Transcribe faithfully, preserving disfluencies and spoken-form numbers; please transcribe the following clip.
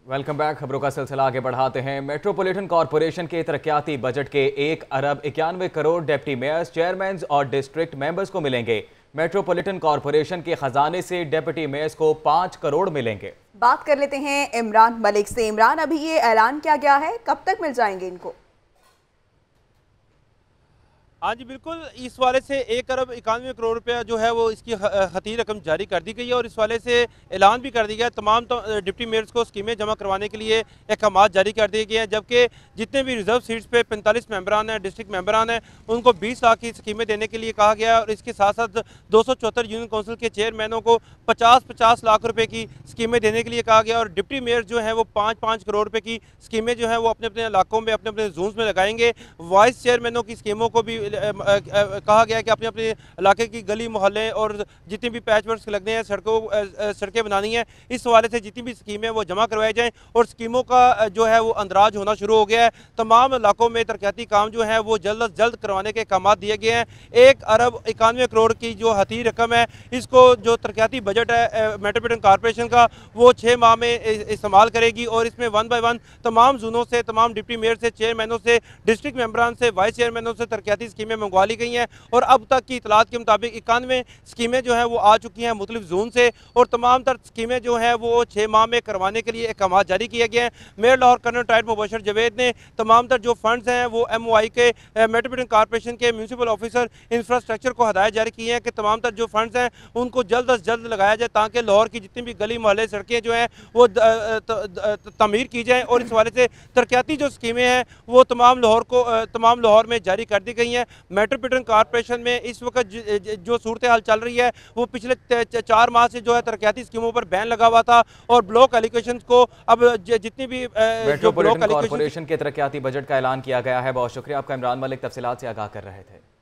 Welcome back. खबरों का सिलसिला आगे बढ़ाते हैं। मेट्रोपॉलिटन कॉरपोरेशन के तरक्याती बजट के एक अरब इक्यानवे करोड़ डिप्टी मेयर्स, चेयरमैन और डिस्ट्रिक्ट मेंबर्स को मिलेंगे। मेट्रोपॉलिटन कॉरपोरेशन के खजाने से डिप्टी मेयर्स को पाँच करोड़ मिलेंगे। बात कर लेते हैं इमरान मलिक से। इमरान, अभी ये ऐलान किया गया है, कब तक मिल जाएंगे इनको? हाँ जी बिल्कुल, इस वाले से एक अरब इक्यानवे करोड़ रुपया जो है वो इसकी हती रकम जारी कर दी गई है और इस वाले से ऐलान भी कर दिया गया तमाम तो डिप्टी मेयर्स को स्कीमें जमा करवाने के लिए अहकाम जारी कर दिए गए हैं। जबकि जितने भी रिजर्व सीट्स पे पैंतालीस मेंबरान हैं, डिस्ट्रिक्ट मेंबरान हैं, उनको बीस लाख की स्कीमें देने के लिए कहा गया है और इसके साथ साथ दो सौ चौहत्तर यूनियन काउंसिल के चेयरमैनों को पचास पचास लाख रुपये की स्कीमें देने के लिए कहा गया और डिप्टी मेयर जो है वो पाँच पाँच करोड़ रुपये की स्कीमें जो है वो अपने अपने इलाकों में अपने अपने जोन्स में लगाएंगे। वाइस चेयरमैनों की स्कीमों को भी कहा गया कि अपने अपने इलाके की गली मोहल्ले और जितनी भी पैच वर्क लगने हैं, सड़कों सड़कें बनानी हैं, इस हवाले से जितनी भी स्कीमें वो जमा करवाई जाएं और स्कीमों का जो है वो अंदराज होना शुरू हो गया है। तमाम इलाकों में तरक्याती काम जो है वो जल्द अज जल्द करवाने के अहकाम दिए गए हैं। एक अरब इक्यानवे करोड़ की जो हती रकम है, इसको जो तरक्याती बजट है मेट्रोपॉलिटन कॉरपोरेशन का वो छः माह में इस्तेमाल करेगी और इसमें वन बाई वन तमाम जोनों से, तमाम डिप्टी मेयर से, चेयरमैनों से, डिस्ट्रिक्ट मेंबरान से, वाइस चेयरमैनों से तरक्याती स्कीमें मंगवा ली गई हैं और अब तक की इतलात के मुताबिक इक्यानवे स्कीमें जो है वो आ चुकी हैं मुख्तलिफ जोन से और तमाम तर स्कीमें जो है वो छः माह में करवाने के लिए अहकाम जारी किए गए हैं। मेयर लाहौर कर्नल टाइट मुबशर जवेद ने तमाम तर जो फंड्स हैं वो एम ओ आई के मेट्रोपॉलिटन कॉरपोरेशन के म्यूनसिपल ऑफिसर इंफ्रास्ट्रक्चर को हदायत जारी की हैं कि तमाम तर जो फंड्स हैं उनको जल्द अज जल्द लगाया जाए ताकि लाहौर की जितनी भी गली मोहल्ले सड़कें जो हैं वो तमीर की जाएँ और इस हवाले से तरक्याती जो स्कीमें हैं वो तमाम लाहौर को तमाम लाहौर में जारी कर दी गई हैं। मेट्रोपॉलिटन कॉरपोरेशन में इस वक्त जो सूरत हाल चल रही है वो पिछले चार माह से जो है तरक्याती स्कीमों पर बैन लगा हुआ था और ब्लॉक एलोकेशन को अब जितनी भी मेट्रोपॉलिटन कॉरपोरेशन के तरक्याती बजट का ऐलान किया गया है। बहुत शुक्रिया आपका इमरान मलिक, तफसीलात से आगाह कर रहे थे।